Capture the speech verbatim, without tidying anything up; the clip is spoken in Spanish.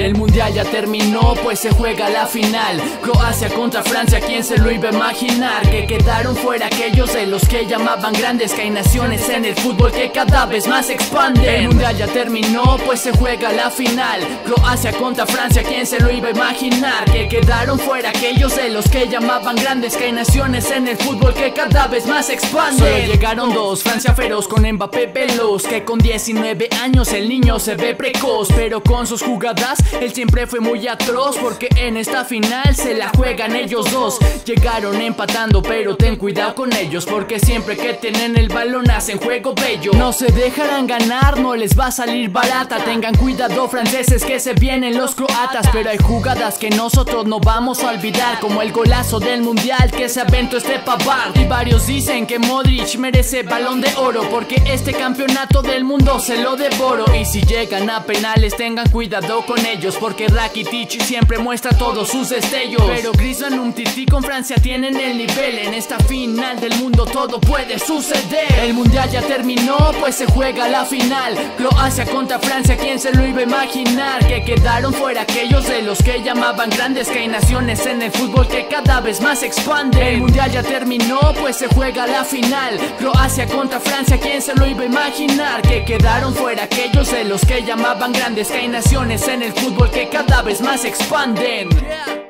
El mundial ya terminó, pues se juega la final. Croacia contra Francia, ¿quién se lo iba a imaginar? Que quedaron fuera aquellos de los que llamaban grandes. Que hay naciones en el fútbol que cada vez más expanden. El mundial ya terminó, pues se juega la final. Croacia contra Francia, ¿quién se lo iba a imaginar? Que quedaron fuera aquellos de los que llamaban grandes. Que hay naciones en el fútbol que cada vez más expanden. Solo llegaron dos, Francia feroz con Mbappé veloz. Que con diecinueve años el niño se ve precoz, pero con sus jugadas él siempre fue muy atroz. Porque en esta final se la juegan ellos dos. Llegaron empatando, pero ten cuidado con ellos, porque siempre que tienen el balón hacen juego bello. No se dejarán ganar, no les va a salir barata. Tengan cuidado franceses que se vienen los croatas. Pero hay jugadas que nosotros no vamos a olvidar, como el golazo del mundial que se aventó este Pavard. Y varios dicen que Modric merece balón de oro, porque este campeonato del mundo se lo devoro. Y si llegan a penales tengan cuidado con ellos, porque Rakitic siempre muestra todos sus destellos. Pero Griezmann, Umtiti con Francia tienen el nivel. En esta final del mundo todo puede suceder. El mundial ya terminó, pues se juega la final. Croacia contra Francia, ¿quién se lo iba a imaginar? Que quedaron fuera aquellos de los que llamaban grandes. Que hay naciones en el fútbol que cada vez más expanden. El mundial ya terminó, pues se juega la final. Croacia contra Francia, ¿quién se lo iba a imaginar? Que quedaron fuera aquellos de los que llamaban grandes. Que hay naciones en el fútbol que cada vez más expanden.